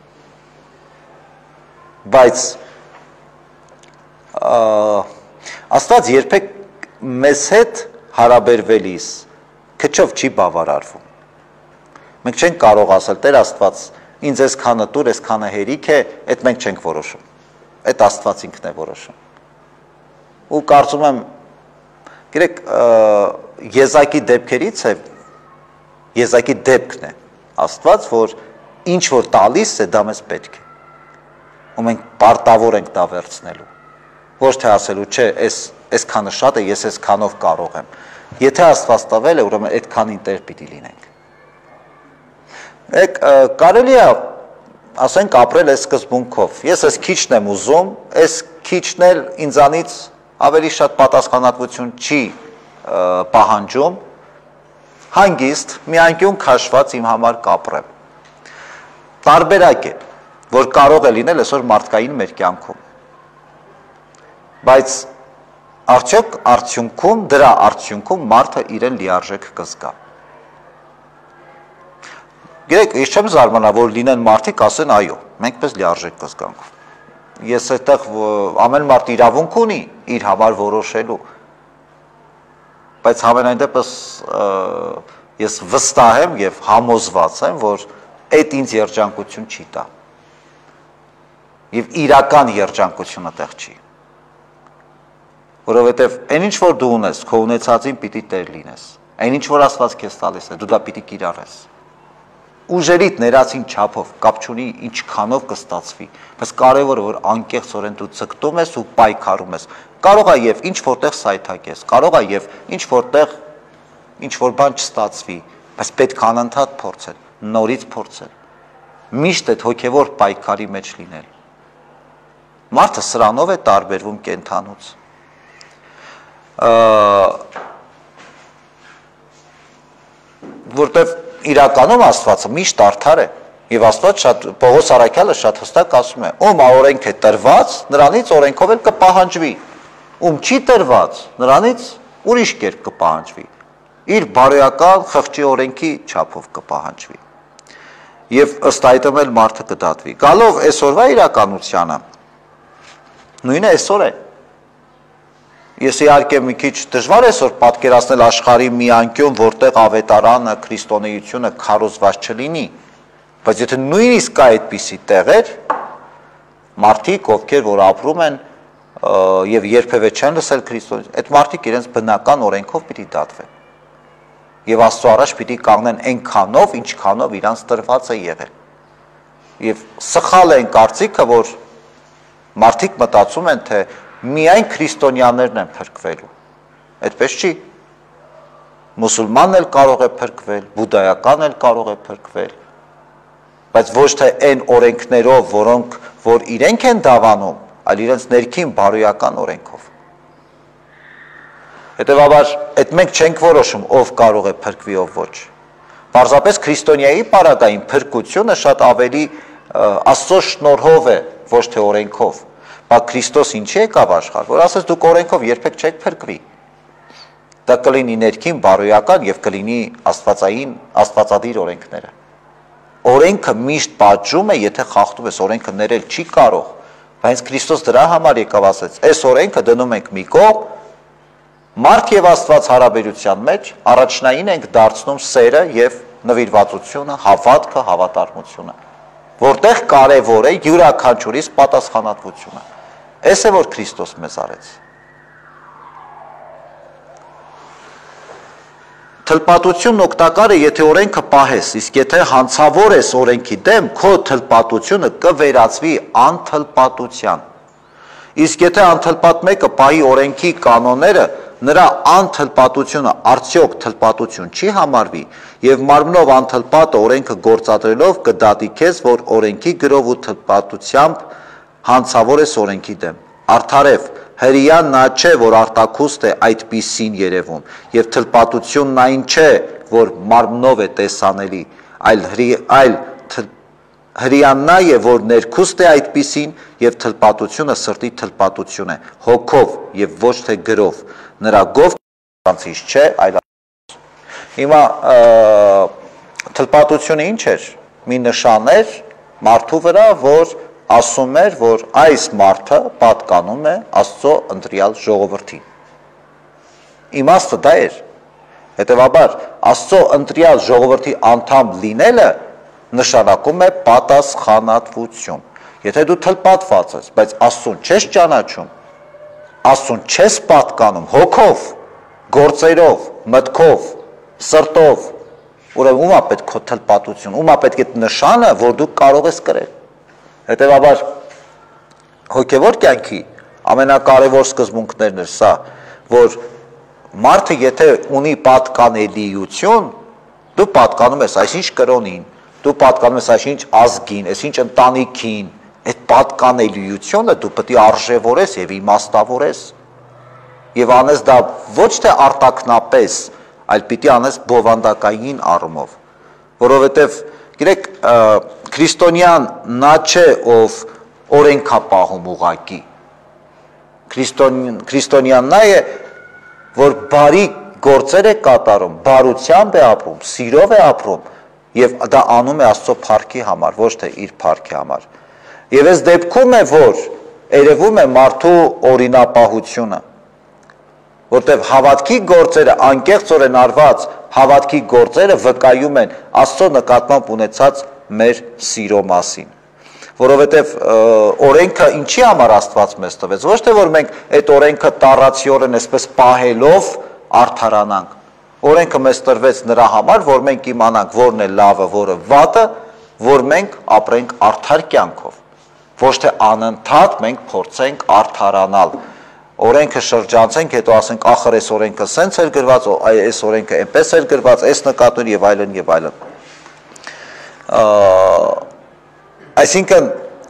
Բայց Աստված երբեք մեզ հետ հարաբերվելիս քչով չի բավարարվում։ Մենք չենք կարող ասել, Տեր Աստված, ինձ այսքանը տուր, այսքանը հերիք է, այդ մենք չենք որոշում։ Այդ Աստված ինքն է որոշում։ Ու կարծում եմ, գիտեք, եզակի դեպքերից է, եզակի դեպքն է Աստված, որ ինչ որ տալիս է, դա մեզ պետք է։ Ու մենք պարտավոր ենք դա վերցնելու։ Ոչ թե ասելու, չէ, այսքանը շատ է, ես այսքանով կարող եմ։ Եթե Աստված տվել է, ուրեմն այդքանին Տեր պիտի լինենք։ Եք կարելի է ասենք ապրել այս սկզբունքով։ Ես այս քիչն եմ ուզում, այս քիչն էլ ինձանից ավելի շատ պատասխանատվություն չի պահանջում, հանգիստ, միանկյուն քաշված իմ համար կապրեմ։ Տարբերակ է, որ կարող է լինել այսօր մարդկային մեր կյանքում։ Բայց արդյոք արդյունքում, դրա արդյունքում մարդը իրեն լիարժեք կզգա։ Գիտեք, ես չեմ զարմանա, որ լինեն մարդիկ ասեն այո, մենք պես լիարժեք կզգանք։ Ես այդտեղ ամեն մարդ իրավունք ունի իր համար որոշելու։ Բայց համենայն դեպս ես վստահ եմ եւ համոզված եմ, որ այդ ինձ երջանկություն չի տա։ Եվ իրական երջանկությունը տեղ չի։ Որովհետեւ այն ինչ որ դու ունես, քո ունեցածին պիտի Տեր լինես։ Այն ինչ որ Աստված քեզ տալիս է, դու դա պիտի կիրառես։ Ուժերիդ ներածին չափով, կապ չունի ինչքանով կստացվի, բայց կարևորը որ անկեղծորեն դու ցկտում ես ու պայքարում ես։ Կարող է եւ ինչ որտեղ սայթակես, կարող է եւ ինչ որտեղ ինչ որ բան չստացվի, բայց պետք է անընդհատ փորձել, նորից փորձել։ Միշտ այդ հոգեվոր պայքարի մեջ լինել։ Մարդը սրանով է տարբերվում կենթանուց։ Որտեւ իրականում Աստվածը միշտ արդար է եւ Աստված շատ Պողոս Առաքյալը շատ հստակ ասում է ում օրենք է տրված նրանից օրենքով էլ կպահանջվի ում չի տրված նրանից ուրիշ կերպ կպահանջվի իր բարոյական խղճի օրենքի չափով կպահանջվի եւ ըստ այդմ էլ մարդը կդատվի գալով այսօրվա իրականությանը նույնը այսօր է Ես իհարկե մի քիչ դժվար է այսօր պատկերացնել աշխարհի մի անկյուն, որտեղ ավետարանը, քրիստոնեությունը քարոզված չլինի, բայց եթե նույնիսկ կա այդպիսի տեղեր, մարդիկ, ովքեր որ ապրում են եւ երբևէ չեն լսել քրիստոնեություն, այդ մարդիկ իրենց բնական օրենքով պիտի դատվեն։ Եվ Աստծո առաջ պիտի կանգնեն այնքանով, ինչքանով իրանց տրված է եղել։ Եվ սխալ են կարծիքը, որ մարդիկ մտածում են, թե միայն քրիստոնյաներն են փրկվելու։ Այդպես չի։ Մուսուլմանն էլ կարող է փրկվել, բուդդայական էլ կարող է փրկվել, բայց ոչ թե այն օրենքներով, որոնք որ իրենք են դավանում, այլ իրենց ներքին բարոյական օրենքով։ Հետևաբար, այդ մենք չենք որոշում, ով կարող է փրկվի, ով ոչ։ Պարզապես քրիստոնյայի պարագային փրկությունը շատ ավելի Աստծո շնորհով է, ոչ թե օրենքով։ Բայց Քրիստոս ինչի եկավ աշխարհ, որ ասես դուք օրենքով երբեք չեք փրկվի։ Դա կլինի ներքին բարոյական եւ կլինի աստվածային, աստվածադիր օրենքները։ Օրենքը միշտ պատժում է, եթե խախտում ես, օրենքը ներել չի կարող։ Բայց Քրիստոս դրա համար եկավ ասեց, այս օրենքը դնում ենք մի կողմ, մարդ եւ Աստված հարաբերության մեջ առաջնային ենք դարձնում սերը եւ նվիրվածությունը, հավատքը, հավատարմությունը, որտեղ կարևոր է յուրաքանչյուրիս պատասխանատվությունը։ Այս է որ Քրիստոս մեզ արեց։ Թլպատությունն օգտակար է, եթե օրենքը պահես, իսկ եթե հանցավոր ես օրենքի դեմ, քո թլպատությունը կվերածվի անթլպատության։ Իսկ եթե անթլպատ մեկը պահի օրենքի կանոնները, նրա անթլպատությունը արդյոք թլպատություն չի համարվի, եւ մարմնով անթլպատը օրենքը գործադրելով կդատի քեզ, որ օրենքի գրով ու թլպատությամբ հանցավոր ես օրենքի դեմ։ Արդարև, հրեան նա չէ, որ արտաքուստ է այդպիսին երևում, եւ թլպատությունն այն չէ, որ մարմնով է տեսանելի, այլ հրեան նա է, որ ներքուստ է այդպիսին, եւ թլպատությունը սրտի թլպատություն է, հոգով եւ ոչ թե գրով, նրա գով կանցից չէ, այլ Հիմա թլպատությունը ինչ էր, մի նշան էր մարդու վրա, որ ասում էր, որ այս մարդը պատկանում է Աստծո ընտրյալ ժողովրդին։ Իմաստը դա էր։ Հետևաբար, Աստծո ընտրյալ ժողովրդի անդամ լինելը նշանակում է պատասխանատվություն։ Եթե դու թլպատված ես, բայց Աստծուն չես ճանաչում, Աստծուն չես պատկանում հոգով, գործերով, մտքով, սրտով, ուրեմն ումա պետք քո թլպատություն, ումա պետք է նշանը, որ դու կարող ես կրել։ Հետևաբար հոգևոր կյանքի ամենակարևոր սկզբունքներն էր սա, որ Մարդը եթե ունի պատկանելիություն, դու պատկանում ես այսինչ կրոնին, դու պատկանում ես այսինչ ազգին, այսինչ ընտանիքին, այդ պատկանելիությունը դու պետք է արժևորես եւ իմաստավորես եւ անես դա ոչ թե արտակնապես, այլ պիտի անես բովանդակային առումով, որովհետեւ գիտեք քրիստոնյան նա չէ ով օրենքա պահում ուղակի, քրիստոնյան նա է որ բարի գործեր է կատարում, բարությամբ է ապրում, սիրով է ապրում եւ դա անում է Աստծո փառքի համար, ոչ թե իր փառքի համար։ Եվ այս դեպքում է որ երևում է մարդու օրինապահությունը, որտեղ հավատքի գործերը անկեղծորեն արված հավատքի գործերը վկայում են Աստծո նկատմամբ ունեցած մեր սիրո մասին, որովհետև օրենքը ինչի համար Աստված մեզ տվեց, ոչ թե որ մենք այդ օրենքը տառացիորեն այսպես պահելով արդարանանք, օրենքը մեզ տրվեց նրա համար, որ մենք իմանանք որն է լավը, որը վատը, որ մենք ապրենք արդար կյանքով, ոչ թե անընդհատ մենք փորձենք արդարանալ, օրենքը շրջանցենք, հետո ասենք ախր այս օրենքը սենց էր գրված, այս օրենքը այնպես էր գրված, այս նկատում եւ այլն եւ այլն։ Այսինքն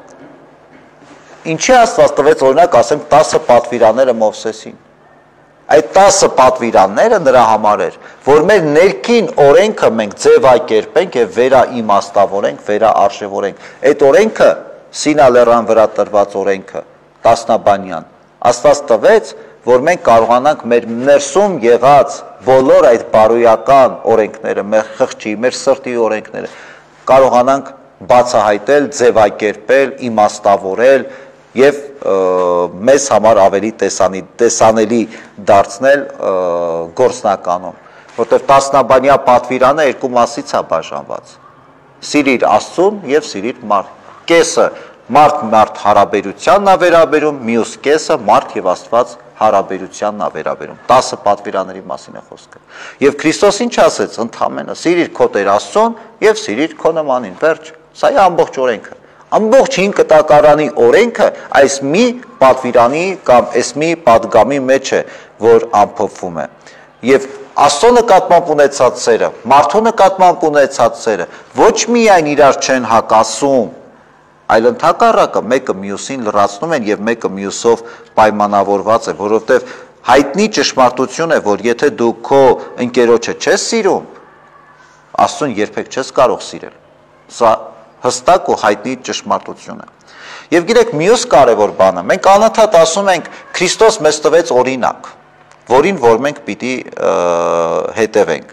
ինչի Աստված տվեց օրինակ ասենք 10 պատվիրանները Մովսեսին։ Այդ 10 պատվիրանները նրա համար էր, որ մեր ներքին օրենքը մենք ձևակերպենք եւ վերաիմաստավորենք, վերաարժևորենք։ Այդ օրենքը Սինա լեռան վրա տրված օրենքը, տասնաբանյան, Աստված տվեց, որ մենք կարողանանք մեր ներսում եղած բոլոր այդ բարոյական օրենքները, մեր խղճի, մեր սրտի օրենքները կարողանանք բացահայտել, ձևակերպել, իմաստավորել եւ մեզ համար ավելի տեսանելի դարձնել գործնականում, որտեղ տասնաբանյա պատվիրանը երկու մասից է բաժանված։ Սիրիր Աստծուն եւ սիրիր մարդ։ Կեսը մարդ հարաբերությանն է վերաբերում, մյուս կեսը մարդ եւ Աստված հարաբերությանն է վերաբերում։ 10 պատվիրանների մասին է խոսքը։ Եվ Քրիստոս ինչ ասեց, ընդհանրապես սիրիր քո Տեր Աստծուն եւ սիրիր քո նմանին, վերջ։ Սա է ամբողջ օրենքը։ Ամբողջ 5 կտակարանի օրենքը այս մի պատվիրանի կամ այս մի պատգամի մեջ է, որ ամփոփվում է։ Եվ Աստծո նկատմամբ ունեցած սերը, մարդու նկատմամբ ունեցած սերը ոչ միայն իրար չեն հակասում, այլ ընդհակառակը մեկը մյուսին լրացնում են եւ մեկը մյուսով պայմանավորված է, որովհետեւ հայտնի ճշմարտություն է, որ եթե դու քո ընկերոջը չես սիրում, Աստծուն երբեք չես կարող սիրել։ Սա հստակ ու հայտնի ճշմարտություն է։ Եվ գիտեք, մյուս կարևոր բանը, մենք անընդհատ ասում ենք Քրիստոս մեզ տվեց օրինակ, որին որ մենք պիտի հետևենք։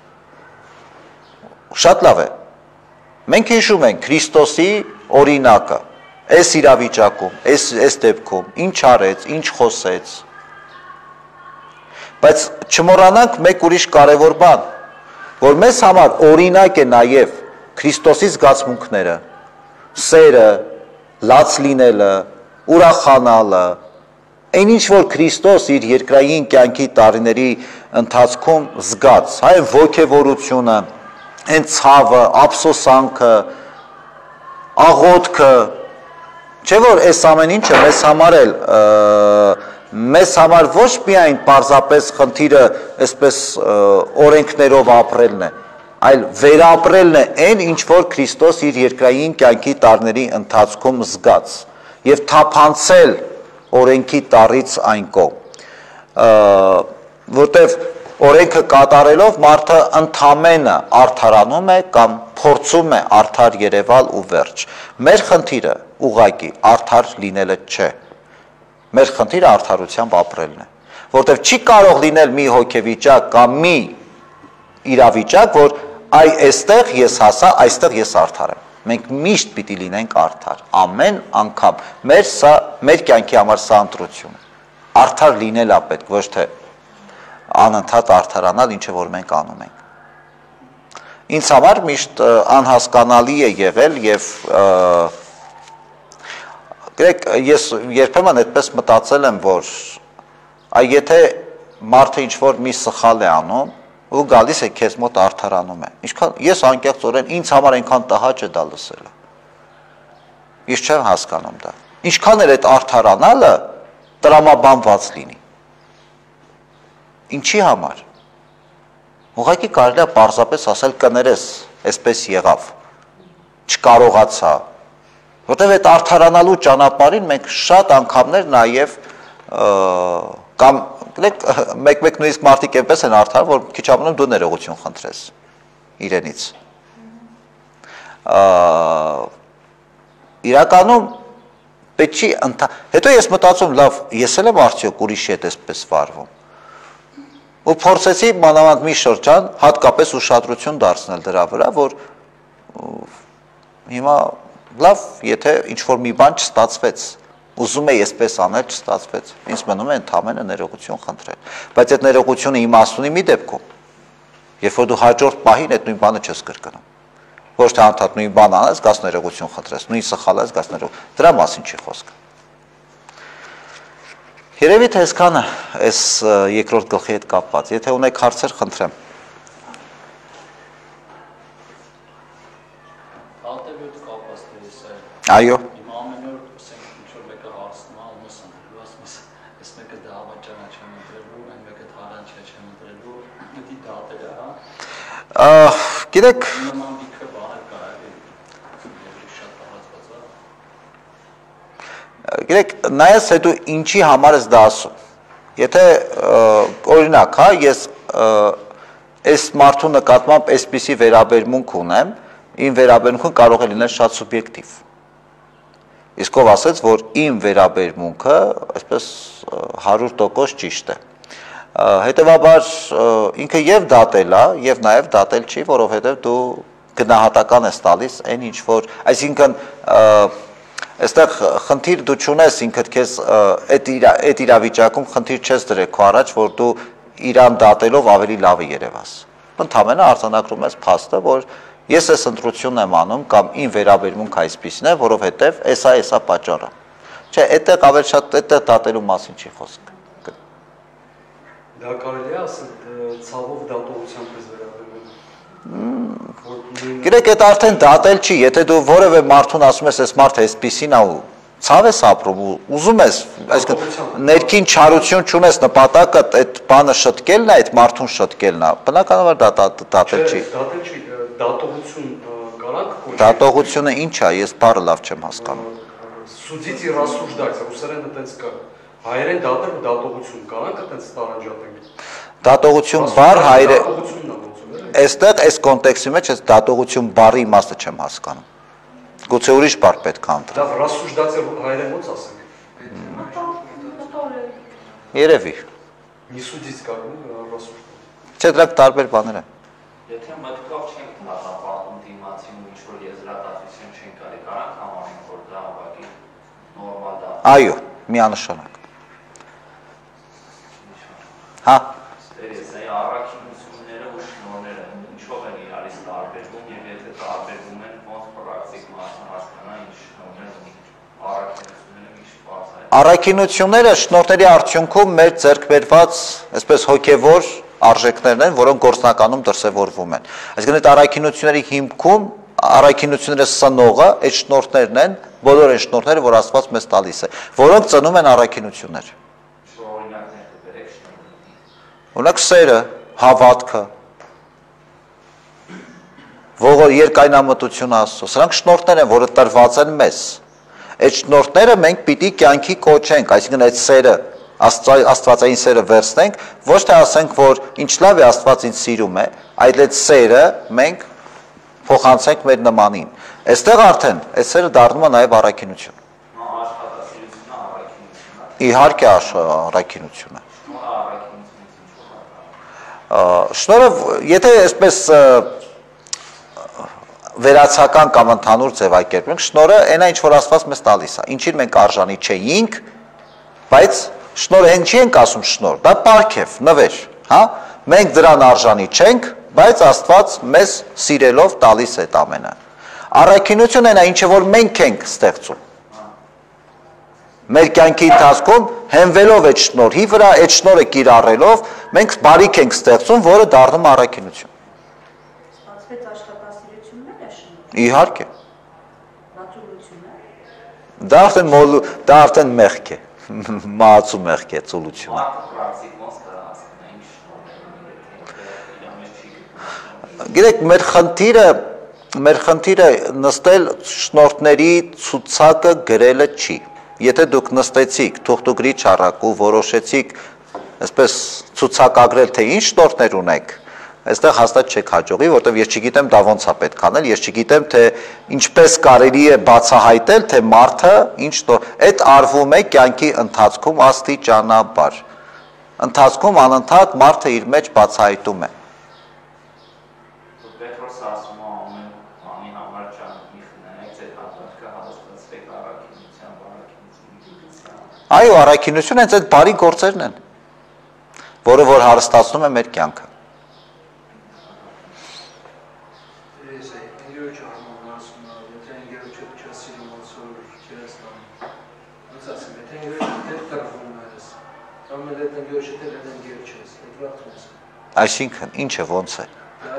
Շատ լավ է։ Մենք հիշում ենք Քրիստոսի օրինակը, այս իրավիճակում, այս դեպքում, ինչ արեց, ինչ խոսեց։ Բայց չմոռանանք մեկ ուրիշ կարևոր բան, որ մեզ համար օրինակ է նաև Քրիստոսի զգացմունքները, սերը, լաց լինելը, ուրախանալը, այն ինչ որ Քրիստոս իր երկրային կյանքի տարիների ընթացքում զգաց, այն ոգևորությունը, այն ցավը, ափսոսանքը, աղոթքը, չէ որ այս ամեն ինչը մեզ համար ոչ միայն պարզապես խնդիրը այսպես օրենքներով ապրելն է, այլ վերապրելն է այն ինչ որ Քրիստոս իր երկրային կյանքի տարիների ընթացքում զգաց եւ թափանցել օրենքի տառից այն կողմ, որտեվ օրենքը կատարելով մարդը ընդամենը արդարանում է կամ փորձում է արդար երևալ ու վերջ։ Մեր խնդիրը ուղղակի արդար լինելը չէ։ Մեր խնդիրը արդարությամբ ապրելն է, որտեվ չի կարող լինել մի հոգեվիճակ կամ մի իրավիճակ, որ այստեղ ես հասա, այստեղ ես արդար եմ։ Մենք միշտ պիտի լինենք արդար, ամեն անգամ։ Մեր կյանքի համար սա ընտրություն է։ Արդար լինելա պետք, ոչ թե անընդհատ արդարանալ, ինչը որ մենք անում ենք։ Ինձ համար միշտ անհասկանալի է եղել եւ գրեք ես երբեմն այդպես մտածել եմ, որ եթե մարդը ինչ որ մի սխալ է անում ու գալիս է քեզ մոտ արդարանում է, ինչքան ես անկեղծորեն ինձ համար այնքան տհաճ է դա լսելը։ Ես չեմ հասկանում դա։ Ինչքան էլ այդ արդարանալը տրամաբանված լինի։ Ինչի համար։ Ուղղակի կարելի է պարզապես ասել կներես, այսպես եղավ, չկարողացա, որտեղ այդ արդարանալու ճանապարհին մենք շատ անգամներ նաև կամ մեկ-մեկ նույնիսկ մարդիկ այնպես են արդար, որ քիչ ամնում դու ներողություն խնդրես իրենից։ Իրականում պետք չի հետո ես մտածում, լավ, ես էլ եմ արդյոք ուրիշի հետ այսպես վարվում։ Ու փորձեցի մանավանդ մի շրջան հատկապես ուշադրություն դարձնել դրա վրա, որ հիմա լավ, եթե ինչ-որ մի բան չստացվեց, ուզում էի այսպես անել, չստացվեց, ինձ մնում է ընդամենը ներողություն խնդրել, բայց այդ ներողությունը իմաստ ունի մի դեպքում, երբ որ դու հաջորդ պահին այդ նույն բանը չես կրկնում, ոչ թե անդադ նույն բան անես, գաս ներողություն խնդրես, նույն սխալ ես, գաս ներողություն, դրա մասին չի խոսքը։ Երևի թե այսքանը այս երկրորդ գլխի հետ կապված, եթե ունեք հարցեր, խնդրեմ։ Այո։ Իմ ամեն օր ասենք ինչ-որ մեկը հարցնում է, ումս ընտրելու, ասում ես, այս մեկը դավաճանա չեմ ընտրելու, այն մեկը թարանչա չեմ ընտրելու, դի դատել է, հա։ Գիտեք, նման դիքը բաներ կա, շատ տարածված է։ Գիտեք, նայես հետո ինչի համար ես դա ասում։ Եթե օրինակ, հա, ես այս մարդու նկատմամբ այսպիսի վերաբերմունք ունեմ, իմ վերաբերմունքը կարող է լինել շատ սուբյեկտիվ։ Իսկ ով ասեց, որ իմ վերաբերմունքը այսպես 100% ճիշտ է։ Հետևաբար ինքը եւ դատել է, եւ նաեւ դատել չի, որովհետեւ դու գնահատական ես տալիս այն ինչ որ, այսինքն այստեղ խնդիր դու չունես ինքդ քեզ այդ իրավիճակում խնդիր չես դրել քո առաջ, որ դու իրան դատելով ավելի լավը երևաս։ Ընդհանրապես արձանագրում ես փաստը, որ ես այս ընտրությունն եմ անում կամ իմ վերաբերմունքը այսպիսին է, որովհետև էսա պատճառը։ Չէ, այդտեղ ավելի շատ այդտեղ դատելու մասին չի խոսք։ Դա կարելի է ասել ցավով դատողությամբ ես վերաբերվում։ Գիտեք, այդ արդեն դատել չի, եթե դու որևէ մարդուն ասում ես, այս մարդը այսպիսին է ու ցավ ես ապրում ու ուզում ես, այսինքն ներքին չարություն չունես, նպատակը այդ բանը շտկելն է, այդ մարդուն շտկելն է, բնականաբար դա դատել չի։ Դատել չի, դատողություն կարանք կոչել։ Դատողությունը ինչ է, ես բառը լավ չեմ հասկանում։ Судить и рассуждать, ռուսերեն այդպես կա։ Հայերեն դատել ու դատողություն կարանք այդպես տարանջատենք։ Դատողություն բառ հայերը Դատողությունն է ոնց է։ Այստեղ այս կոնտեքստի մեջ այս դատողություն բառի իմաստը չեմ հասկանում։ Գուցե ուրիշ բառ պետք է ընտրել։ Դա рассуждать հայերեն ոնց ասենք։ Երևի։ Не судить կարող է рассуждать։ Չէ, դրանք տարբեր բաներ են։ Եթե մտքով չենք դատապարտում դիմացին ու ինչ-որ եզրակացություն չենք կարի, կարանք համարենք, որ դա ուղղակի նորմալ դա։ Այո, միանշանակ։ Հա։ Ստերես է առաքինությունները ու շնորհները ինչով են իրարից տարբերվում եւ եթե տարբերվում են, ոնց պրակտիկ մասը հասկանա ինչ շնորհներ ունի։ Առաքինությունները ինչ բարձր է։ Առաքինությունները շնորհների արդյունքում մեր ձեռք բերված, այսպես հոգևոր արժեքներն են, որոնք գործնականում դրսևորվում են։ Այսինքն այդ առաքինությունների հիմքում առաքինությունները սնողը այդ շնորհներն են, բոլոր այն շնորհները, որ Աստված մեզ տալիս է, որոնք ծնում են առաքինություններ։ Օրինակներ կբերեք շնորհների։ Օրինակ սերը, հավատքը, ողոր երկայնամտությունը Աստծո, սրանք շնորհներ են, որը տրված են մեզ։ Այդ շնորհները մենք պիտի կյանքի կոչենք, այսինքն այդ սերը Աստվածային սերը վերցնենք, ոչ թե ասենք, որ ինչ լավ է Աստված ինձ սիրում է, այլ այդ սերը մենք փոխանցենք մեր նմանին։ Այստեղ արդեն այդ սերը դառնում է նաև առաքինություն։ Աշխատասիրությունը առաքինությունն է։ Իհարկե առաքինությունը։ Առաքինությունից Շնորհը, եթե այսպես վերացական կամ ընդհանուր ձևակերպենք, շնորհը այն է, ինչ որ Աստված մեզ տալիս է, ինչին մենք արժանի չէինք, բայց շնորհը հենց չենք ասում շնորհ, դա պարգև, նվեր, հա? Մենք դրան արժանի չենք, բայց Աստված մեզ սիրելով տալիս է այդ ամենը։ Առաքինությունն այն է, ինչը որ մենք ենք ստեղծում։ Մեր կյանքի ընթացքում հենվելով այդ շնորհի վրա, այդ շնորհը կիրառելով, մենք բարիք ենք ստեղծում, որը դառնում է առաքինություն։ Ստացվեց աշխատասիրությունն է շնորհ։ Իհարկե։ Նատուրությունն է։ Դա արդեն մեղք է։ Մահացու մեղք է ծուլությունը։ պրակտիկ ոնց կա հասկանա ինչ Գիտեք, մեր խնդիրը նստել շնորհների ցուցակը գրելը չի։ Եթե դուք նստեցիք թուղթուգրի չառակ ու որոշեցիք այսպես ցուցակագրել, թե ինչ շնորհներ ունեք, այստեղ հաստատ չեք հաջողի, որտեղ ես չգիտեմ դա ոնց է պետք անել, ես չգիտեմ թե ինչպես կարելի է բացահայտել, թե մարդը ինչ այդ արվում է կյանքի ընթացքում աստիճանաբար։ Ընթացքում անընդհատ մարդը իր մեջ բացահայտում է։ Պետրոսը ասում է ամեն բանի համար ճանաչի խնայեք ձեր հատվածքը հաստատեցեք առաքինությամբ, առաքինության։ Այո, առաքինությունը հենց այդ բարի գործերն են, որը որ հարստացնում է մեր կյանքը։ Այսինքն, ինչը ոնց է։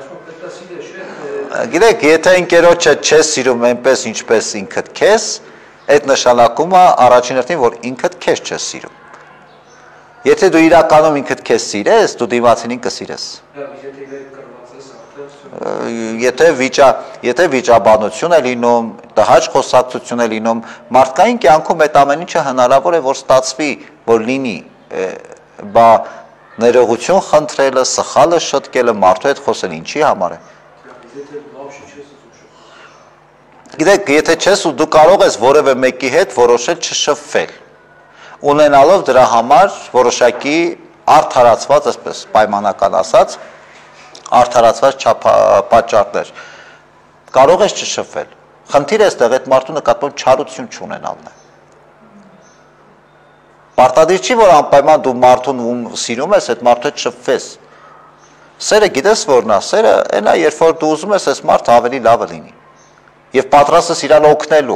Գիտեք, եթե ընկերոջը չես սիրում այնպես, ինչպես ինքդ քեզ, այդ նշանակում է առաջին հերթին, որ ինքդ քեզ չես սիրում։ Եթե դու իրականում ինքդ քեզ սիրես, դու դիմացինին կսիրես։ Եթե վիճաբանություն է լինում, տհաճ խոսակցություն է լինում, մարդկային կյանքում այդ ամեն ինչը հնարավոր է, որ ստացվի, որ լինի, բա ներողություն խնդրելը, սխալը շտկելը, մարդու հետ խոսել ինչի համար է։ Գիտեք, եթե չես ու դու կարող ես որևէ մեկի հետ որոշել չշփվել, ունենալով դրա համար որոշակի արդարացված, այսպես պայմանական ասած, արդարացված պատճառներ, կարող ես չշփվել։ Խնդիրը այստեղ այդ մարդու նկատմամբ չարություն չունենալն է։ Պարտադիր չի, որ անպայման դու մարդուն ում սիրում ես, այդ մարդու հետ շփվես։ Սերը գիտես որն է, սերը այն է, երբ որ դու ուզում ես, այս մարդը ավելի լավը լինի։ Եվ պատրաստ ես իրան օգնելու։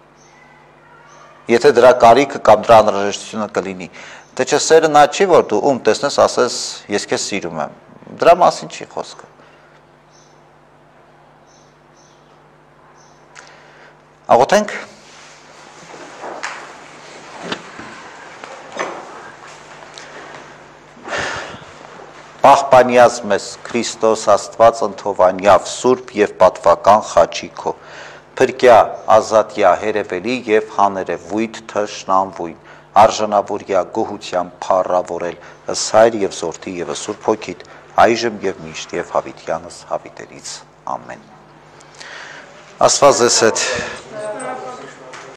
Եթե դրա կարիքը կամ դրա անհրաժեշտությունը կլինի։ Թե չէ սերը նա չի, որ դու ում տեսնես, ասես ես քեզ սիրում եմ։ Դրա մասին չի խոսքը։ Աղոթենք։ Պահպանյաց մեզ Քրիստոս Աստված ընթովանյավ սուրբ եւ պատվական խաչիկո փրկյա ազատյա հերևելի եւ հաներևույթ թշնամվույն արժանավորյա գոհությամբ փառավորել ըսհայր եւ զորթի եւ սուրբ հոգիտ այժմ եւ միշտ եւ հավիտյանս հավիտերից ամեն Աստված ձեզ հետ